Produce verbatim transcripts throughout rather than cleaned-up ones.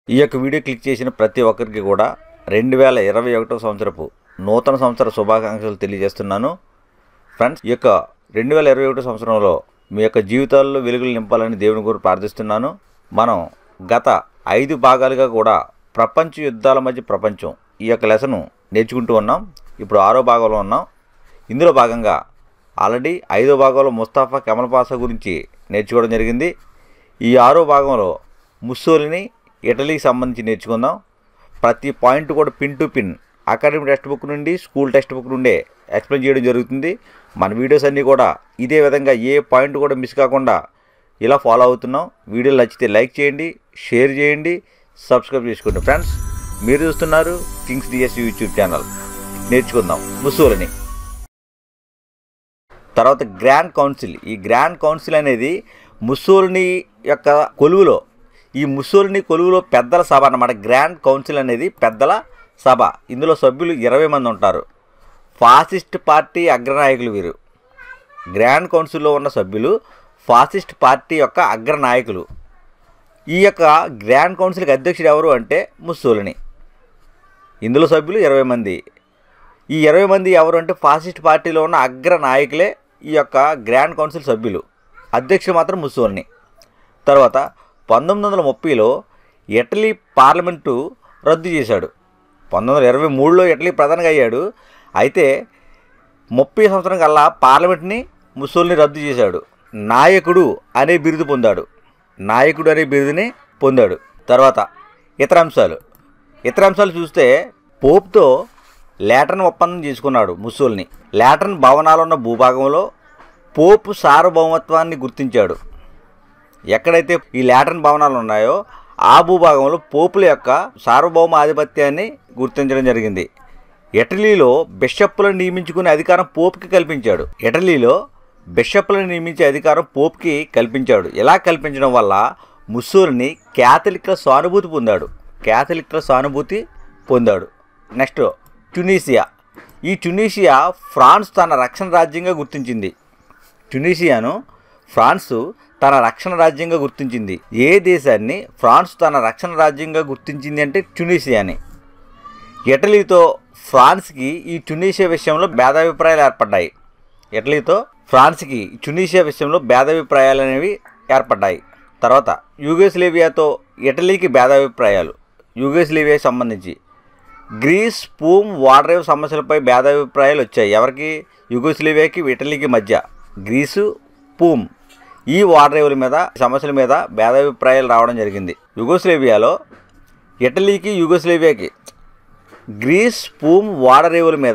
ఈ యొక్క video click చేసిన ప్రతి ఒక్కరికి కూడా రెండు వేల ఇరవై ఒకటో సంవత్సరపు నూతన సంవత్సర శుభాకాంక్షలు తెలియజేస్తున్నాను. ఫ్రెండ్స్, ఈ యొక్క రెండు వేల ఇరవై ఒకటో సంవత్సరంలో మీ యొక్క జీవితాల్లో వెలుగులు నింపాలని దేవుని గురించి ప్రార్థిస్తున్నాను. మనం గత ఐదు భాగాలుగా కూడా ప్రపంచ యుద్ధాల మధ్య ప్రపంచం ఈ యొక్క లెసను నేర్చుకుంటూ ఉన్నాం. ఇప్పుడు ఆరో భాగంలో ఉన్నాం. ఇందులో భాగంగా ఆల్రెడీ ఐదో భాగంలో ముస్తాఫా కెమల్ పాషా గురించి నేర్చుకోవడం జరిగింది. ఈ ఆరో భాగంలో ముస్సోలిని ఇటలీకి సంబంధించి నేర్చుకుందాం. ప్రతి పాయింట్ కూడా pin to pin academic textbook నుండి స్కూల్ టెక్స్ట్ బుక్ నుండే ఎక్స్ప్లెయిన్ చేయడం జరుగుతుంది. మన వీడియోస్ అన్నీ కూడా ఇదే విధంగా ఏ పాయింట్ కూడా మిస్ కాకుండా ఇలా ఫాలో అవుతున్నాం. వీడియోలు నచ్చితే లైక్ చేయండి, షేర్ చేయండి, సబ్స్క్రైబ్ చేసుకోండి. ఫ్రెండ్స్, మీరు చూస్తున్నారు కింగ్స్ డిఎస్ యూట్యూబ్ ఛానల్. నేర్చుకుందాం ముస్సోలిని. తర్వాత గ్రాండ్ కౌన్సిల్. ఈ గ్రాండ్ కౌన్సిల్ అనేది ముస్సోలిని యొక్క కొలువులో ఈ ముస్సోలిని కొలువులో పెద్దల సభ అన్నమాట. గ్రాండ్ కౌన్సిల్ అనేది పెద్దల సభ. ఇందులో సభ్యులు ఇరవై మంది ఉంటారు. ఫాసిస్ట్ పార్టీ అగ్రనాయకులు వీరు. గ్రాండ్ కౌన్సిల్లో ఉన్న సభ్యులు ఫాసిస్ట్ పార్టీ యొక్క అగ్రనాయకులు. ఈ యొక్క గ్రాండ్ కౌన్సిల్కి అధ్యక్షుడు ఎవరు అంటే ముస్సోలిని. ఇందులో సభ్యులు ఇరవై మంది. ఈ ఇరవై మంది ఎవరు అంటే ఫాసిస్ట్ పార్టీలో ఉన్న అగ్ర నాయకులే ఈ యొక్క గ్రాండ్ కౌన్సిల్ సభ్యులు. అధ్యక్షుడు మాత్రం ముస్సోలిని. తర్వాత పంతొమ్మిది వందల ముప్పైలో ఇటలీ పార్లమెంటు రద్దు చేశాడు. పంతొమ్మిది వందల ఇరవై మూడులో ఇటలీ ప్రధానిగా అయ్యాడు. అయితే ముప్పై సంవత్సరం కల్లా పార్లమెంట్ని ముస్సోలిని రద్దు చేశాడు. నాయకుడు అనే బిరుదు పొందాడు. నాయకుడు అనే బిరుదుని పొందాడు. తర్వాత ఇతర అంశాలు ఇతర అంశాలు చూస్తే పోప్తో లాటరన్ ఒప్పందం చేసుకున్నాడు ముస్సోలిని. లాటరన్ భవనాలు ఉన్న భూభాగంలో పోపు సార్వభౌమత్వాన్ని గుర్తించాడు. ఎక్కడైతే ఈ లాటరన్ భవనాలు ఉన్నాయో ఆ భూభాగంలో పోపుల యొక్క సార్వభౌమ ఆధిపత్యాన్ని గుర్తించడం జరిగింది. ఇటలీలో బిషప్పులను నియమించుకునే అధికారం పోపుకి కల్పించాడు. ఇటలీలో బిషప్పులను నియమించే అధికారం పోపుకి కల్పించాడు. ఇలా కల్పించడం వల్ల ముస్సోలిని క్యాథలిక్ల సానుభూతి పొందాడు. క్యాథలిక్ల సానుభూతి పొందాడు. Next Tunisia. ఈ ట్యునీషియా ఫ్రాన్స్ తన రక్షణ రాజ్యంగా గుర్తించింది. ట్యునీషియాను ఫ్రాన్స్ తన రక్షణ రాజ్యంగా గుర్తించింది. ఏ దేశాన్ని ఫ్రాన్స్ తన రక్షణ రాజ్యంగా గుర్తించింది అంటే ట్యునీషియాని. ఇటలీతో ఫ్రాన్స్కి ఈ ట్యునీషియా విషయంలో భేదాభిప్రాయాలు ఏర్పడ్డాయి. ఇటలీతో ఫ్రాన్స్కి ట్యునీషియా విషయంలో భేదాభిప్రాయాలు అనేవి ఏర్పడ్డాయి. తర్వాత యూగోస్లేవియాతో ఇటలీకి భేదాభిప్రాయాలు. యూగోస్లేవియాకి సంబంధించి గ్రీస్ పూమ్ వాటర్ సమస్యలపై భేదాభిప్రాయాలు వచ్చాయి. ఎవరికి? యూగోస్లేవియాకి ఇటలీకి మధ్య. గ్రీసు పూమ్ ఈ వాటర్ మీద సమస్యల మీద భేదాభిప్రాయాలు రావడం జరిగింది. యూగోస్లేవియాలో ఇటలీకి యూగోస్లేవియాకి గ్రీస్ పూమ్ వాటర్ మీద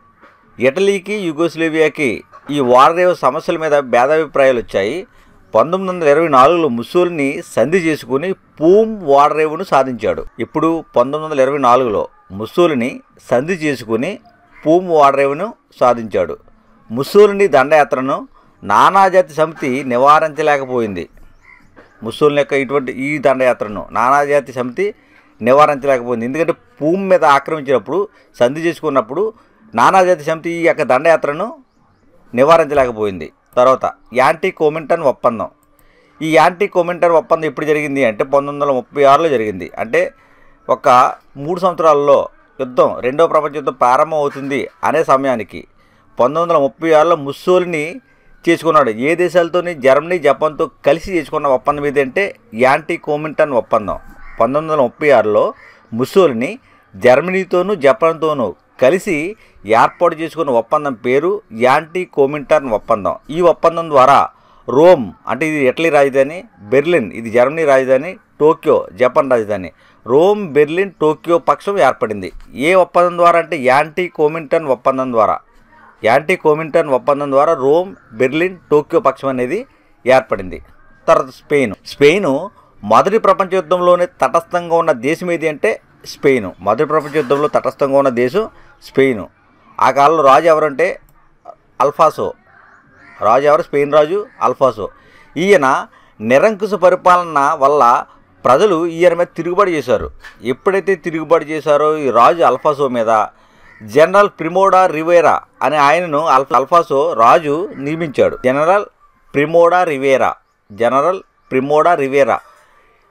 ఇటలీకి యూగోస్లేవియాకి ఈ వాటర్ సమస్యల మీద భేదాభిప్రాయాలు వచ్చాయి. పంతొమ్మిది వందల ఇరవై నాలుగులో ముస్సోలిని సంధి చేసుకుని పూమ్ వాటరేవును సాధించాడు. ఇప్పుడు పంతొమ్మిది వందల ఇరవై నాలుగులో ముస్సోలిని సంధి చేసుకుని పూమ్ వాటరేవును సాధించాడు. ముస్సోలిని దండయాత్రను నానాజాతి సమితి నివారించలేకపోయింది. ముస్సోలిని యొక్క ఇటువంటి ఈ దండయాత్రను నానాజాతి సమితి నివారించలేకపోయింది. ఎందుకంటే పూమ్ మీద ఆక్రమించినప్పుడు సంధి చేసుకున్నప్పుడు నానాజాతి సమితి ఈ యొక్క దండయాత్రను నివారించలేకపోయింది. తర్వాత యాంటీ కోమింటన్ ఒప్పందం. ఈ యాంటీ కోమింటన్ ఒప్పందం ఎప్పుడు జరిగింది అంటే పంతొమ్మిది వందల ముప్పై ఆరులో జరిగింది. అంటే ఒక మూడు సంవత్సరాల్లో యుద్ధం రెండవ ప్రపంచ యుద్ధం ప్రారంభం అవుతుంది అనే సమయానికి పంతొమ్మిది వందల ముప్పై ఆరులో ముస్సోలిని చేసుకున్నాడు. ఏ దేశాలతోని? జర్మనీ, జపాన్తో కలిసి చేసుకున్న ఒప్పందం ఏదంటే యాంటీ కోమింటన్ ఒప్పందం. పంతొమ్మిది వందల ముప్పై ఆరులో ముస్సోలిని జర్మనీతోనూ జపాన్తోనూ కలిసి ఏర్పాటు చేసుకున్న ఒప్పందం పేరు యాంటీ కోమింటన్ ఒప్పందం. ఈ ఒప్పందం ద్వారా రోమ్ అంటే ఇది ఇటలీ రాజధాని, బెర్లిన్ ఇది జర్మనీ రాజధాని, టోక్యో జపాన్ రాజధాని, రోమ్, బెర్లిన్, టోక్యో పక్షం ఏర్పడింది. ఏ ఒప్పందం ద్వారా అంటే యాంటీ కోమింటన్ ఒప్పందం ద్వారా. యాంటీ కోమింటన్ ఒప్పందం ద్వారా రోమ్, బెర్లిన్, టోక్యో పక్షం అనేది ఏర్పడింది. తర్వాత స్పెయిన్. స్పెయిన్ మొదటి ప్రపంచ యుద్ధంలోనే తటస్థంగా ఉన్న దేశం ఏది అంటే స్పెయిన్. మొదటి ప్రపంచ యుద్ధంలో తటస్థంగా ఉన్న దేశం స్పెయిన్. ఆ కాలంలో రాజు ఎవరంటే అల్ఫాసో. రాజు ఎవరు? స్పెయిన్ రాజు అల్ఫాసో. ఈయన నిరంకుశ పరిపాలన వల్ల ప్రజలు ఈయన మీద తిరుగుబాటు చేశారు. ఎప్పుడైతే తిరుగుబాటు చేశారో ఈ రాజు అల్ఫాసో మీద జనరల్ ప్రిమోడా రివేరా అనే ఆయనను అల్ఫ అల్ఫాసో రాజు నియమించాడు. General Primo de Rivera General Primo de Rivera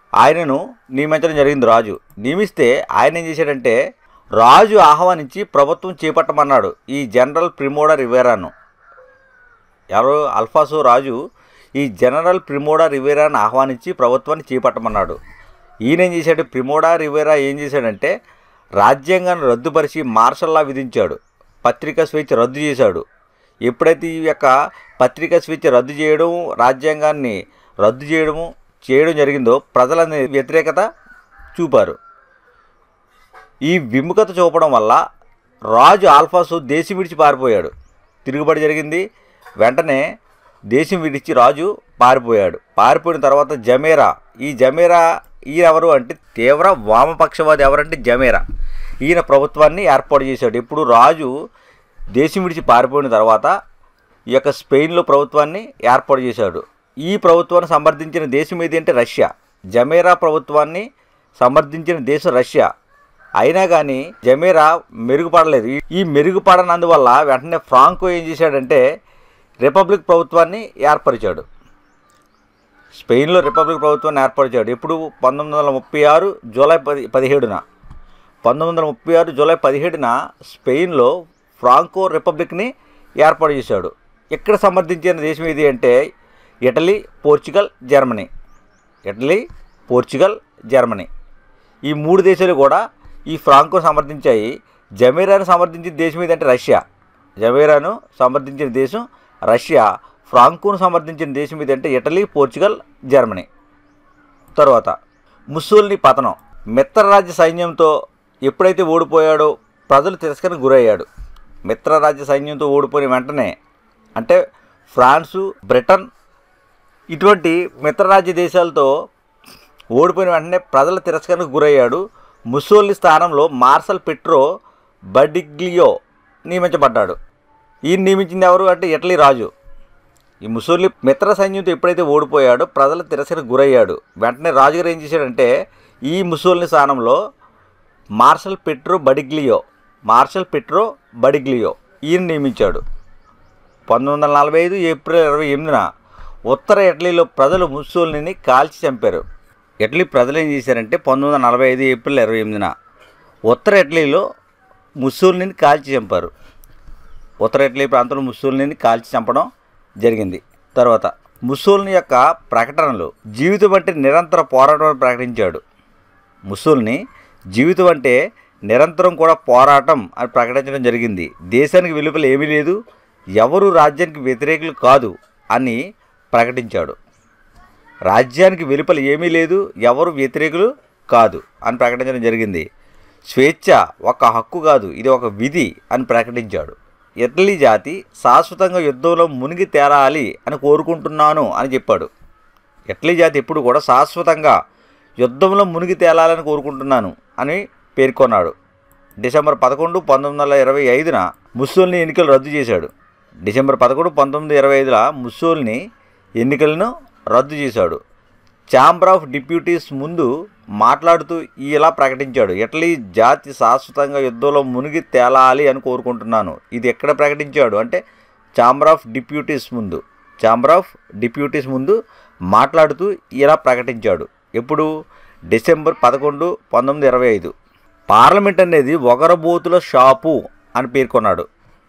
ఆయనను నియమించడం జరిగింది రాజు. నియమిస్తే ఆయన ఏం చేశాడంటే రాజు ఆహ్వానించి ప్రభుత్వం చేపట్టమన్నాడు ఈ జనరల్ ప్రిమోడా రివేరాను. ఎవరు? అల్ఫాసో రాజు ఈ జనరల్ ప్రిమోడా రివేరాను ఆహ్వానించి ప్రభుత్వాన్ని చేపట్టమన్నాడు. ఈయన ఏం చేశాడు? ప్రిమోడా రివేరా ఏం చేశాడంటే రాజ్యాంగాన్ని రద్దుపరిచి మార్షల్ లా విధించాడు. పత్రికా స్వేచ్ఛ రద్దు చేశాడు. ఎప్పుడైతే ఈ యొక్క పత్రికా స్వేచ్ఛ రద్దు చేయడం, రాజ్యాంగాన్ని రద్దు చేయడము చేయడం జరిగిందో ప్రజలని వ్యతిరేకత చూపారు. ఈ విముఖత చూపడం వల్ల రాజు ఆల్ఫాసో దేశం విడిచి పారిపోయాడు. తిరుగుబడి జరిగింది. వెంటనే దేశం విడిచి రాజు పారిపోయాడు. పారిపోయిన తర్వాత జమేరా, ఈ జమేరా ఈయన ఎవరు అంటే తీవ్ర వామపక్షవాది. ఎవరంటే జమేరా. ఈయన ప్రభుత్వాన్ని ఏర్పాటు చేశాడు. ఇప్పుడు రాజు దేశం విడిచి పారిపోయిన తర్వాత ఈ యొక్క స్పెయిన్లో ప్రభుత్వాన్ని ఏర్పాటు చేశాడు. ఈ ప్రభుత్వాన్ని సమర్థించిన దేశం ఏది అంటే రష్యా. జమేరా ప్రభుత్వాన్ని సమర్థించిన దేశం రష్యా. అయినా కానీ జమేరా మెరుగుపడలేదు. ఈ మెరుగుపడనందువల్ల వెంటనే ఫ్రాంకో ఏం చేశాడంటే రిపబ్లిక్ ప్రభుత్వాన్ని ఏర్పరిచాడు. స్పెయిన్లో రిపబ్లిక్ ప్రభుత్వాన్ని ఏర్పరిచాడు. ఇప్పుడు పంతొమ్మిది వందల ముప్పై ఆరు జూలై పది పదిహేడున పంతొమ్మిది వందల ముప్పై ఆరు జూలై పదిహేడున స్పెయిన్లో ఫ్రాంకో రిపబ్లిక్ని ఏర్పాటు చేశాడు. ఇక్కడ సమర్థించిన దేశం ఏది అంటే Italy, Portugal, Germany. Italy, Portugal, Germany ఈ మూడు దేశాలు కూడా ఈ ఫ్రాంకో సమర్థించాయి. జమేరాను సమర్థించిన దేశం ఏదంటే రష్యా. జమేరాను సమర్థించిన దేశం రష్యా. ఫ్రాంకోను సమర్థించిన దేశం ఏదంటే ఇటలీ, పోర్చుగల్, జర్మనీ. తర్వాత ముస్సోలినీ పతనం. మిత్రరాజ్య సైన్యంతో ఎప్పుడైతే ఓడిపోయాడో ప్రజలు తిరస్కరణకు గురయ్యాడు. మిత్రరాజ్య సైన్యంతో ఓడిపోయిన వెంటనే అంటే ఫ్రాన్సు, బ్రిటన్ ఇటువంటి మిత్రరాజ్య దేశాలతో ఓడిపోయిన వెంటనే ప్రజల తిరస్కరణకు గురయ్యాడు. ముస్సోలినీ స్థానంలో మార్షల్ పెట్రో బడిగ్లియో నియమించబడ్డాడు. ఈయన నియమించింది ఎవరు అంటే ఇటలీ రాజు. ఈ ముస్సోలినీ మిత్ర సైన్యంతో ఎప్పుడైతే ఓడిపోయాడో ప్రజల తిరస్కరణకు గురయ్యాడు. వెంటనే రాజుగారు ఏం చేశాడంటే ఈ ముస్సోలినీ స్థానంలో Marshal Pietro Badoglio Marshal Pietro Badoglio ఈయన నియమించాడు. పంతొమ్మిది వందల నలభై ఐదు ఏప్రిల్ ఇరవై ఎనిమిదిన ఉత్తర ఇటలీలో ప్రజలు ముస్సోలినీని కాల్చి చంపారు. ఇటలీ ప్రజలు ఏం చేశారంటే పంతొమ్మిది వందల నలభై ఐదు ఏప్రిల్ ఇరవై ఎనిమిదిన ఉత్తర ఇటలీలో ముస్సోలినీని కాల్చి చంపారు. ఉత్తర ఇటలీ ప్రాంతంలో ముస్సోలినీని కాల్చి చంపడం జరిగింది. తర్వాత ముస్సోలినీ యొక్క ప్రకటనలు. జీవితం అంటే నిరంతర పోరాటం ప్రకటించాడు. ముస్సోలినీ జీవితం అంటే నిరంతరం కూడా పోరాటం అని ప్రకటించడం జరిగింది. దేశానికి వెలుపల ఏమీ లేదు, ఎవరు రాజ్యానికి వ్యతిరేకులు కాదు అని ప్రకటించాడు. రాజ్యానికి వెలుపల ఏమీ లేదు, ఎవరు వ్యతిరేకులు కాదు అని ప్రకటించడం జరిగింది. స్వేచ్ఛ ఒక హక్కు కాదు, ఇది ఒక విధి అని ప్రకటించాడు. ఇటలీ జాతి శాశ్వతంగా యుద్ధంలో మునిగి తేలాలి అని కోరుకుంటున్నాను అని చెప్పాడు. ఇటలీ జాతి ఎప్పుడు కూడా శాశ్వతంగా యుద్ధంలో మునిగి తేలాలని కోరుకుంటున్నాను అని పేర్కొన్నాడు. డిసెంబర్ పదకొండు పంతొమ్మిది వందల ఇరవై ఐదున ముస్సోలినీ ఎన్నికలు రద్దు చేశాడు. డిసెంబర్ పదకొండు పంతొమ్మిది ఇరవై ఐదుల ముస్సోలినీ ఎన్నికలను రద్దు చేశాడు. ఛాంబర్ ఆఫ్ డిప్యూటీస్ ముందు మాట్లాడుతూ ఇలా ప్రకటించాడు. ఇటలీ జాతి శాశ్వతంగా యుద్ధంలో మునిగి తేలాలి అని కోరుకుంటున్నాను. ఇది ఎక్కడ ప్రకటించాడు అంటే ఛాంబర్ ఆఫ్ డిప్యూటీస్ ముందు ఛాంబర్ ఆఫ్ డిప్యూటీస్ ముందు మాట్లాడుతూ ఇలా ప్రకటించాడు. ఎప్పుడు? డిసెంబర్ పదకొండు పంతొమ్మిది ఇరవై ఐదు. పార్లమెంట్ అనేది ఒగరబోతుల షాపు అని పేర్కొన్నాడు.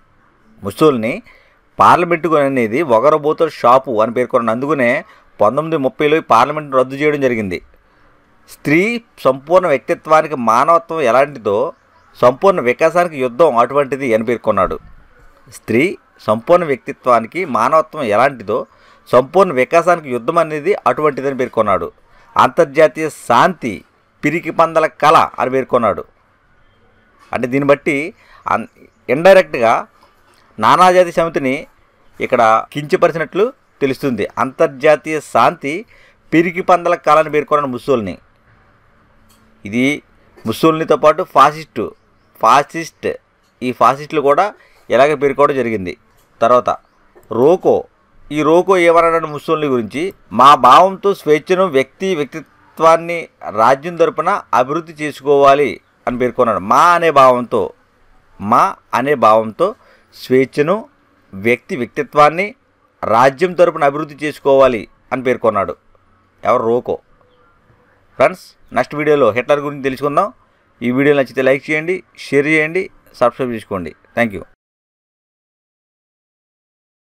ముస్సోలినీ పార్లమెంటు అనేది ఒగరబోతుల షాపు అని పేర్కొన్నాడు. అందుకనే పంతొమ్మిది ముప్పైలో పార్లమెంట్ను రద్దు చేయడం జరిగింది. స్త్రీ సంపూర్ణ వ్యక్తిత్వానికి మానవత్వం ఎలాంటిదో సంపూర్ణ వికాసానికి యుద్ధం అటువంటిది అని పేర్కొన్నాడు. స్త్రీ సంపూర్ణ వ్యక్తిత్వానికి మానవత్వం ఎలాంటిదో సంపూర్ణ వికాసానికి యుద్ధం అనేది అటువంటిదని పేర్కొన్నాడు. అంతర్జాతీయ శాంతి పిరికి పందల కళ అని పేర్కొన్నాడు. అంటే దీన్ని బట్టి ఇండైరెక్ట్గా నానాజాతి సమితిని ఇక్కడ కించపరిచినట్లు తెలుస్తుంది. అంతర్జాతీయ శాంతి పిరికి పందల కళ అని పేర్కొన్నాడు ముస్సోలినీ. ఇది ముస్సోలినీతో పాటు ఫాసిస్టు ఫాసిస్ట్ ఈ ఫాసిస్టులు కూడా ఇలాగే పేర్కోవడం జరిగింది. తర్వాత రోకో. ఈ రోకో ఏమన్నాడు ముస్సోలినీ గురించి? మా భావంతో స్వేచ్ఛను, వ్యక్తి వ్యక్తిత్వాన్ని రాజ్యం తరపున అభివృద్ధి చేసుకోవాలి అని పేర్కొన్నాడు. మా అనే భావంతో మా అనే భావంతో స్వేచ్ఛను, వ్యక్తి వ్యక్తిత్వాన్ని రాజ్యం తరపున అభివృద్ధి చేసుకోవాలి అని పేర్కొన్నాడు. ఎవరు? రోకో. ఫ్రెండ్స్, నెక్స్ట్ వీడియోలో హిట్లర్ గురించి తెలుసుకుందాం. ఈ వీడియో నచ్చితే లైక్ చేయండి, షేర్ చేయండి, సబ్స్క్రైబ్ చేసుకోండి. Thank you.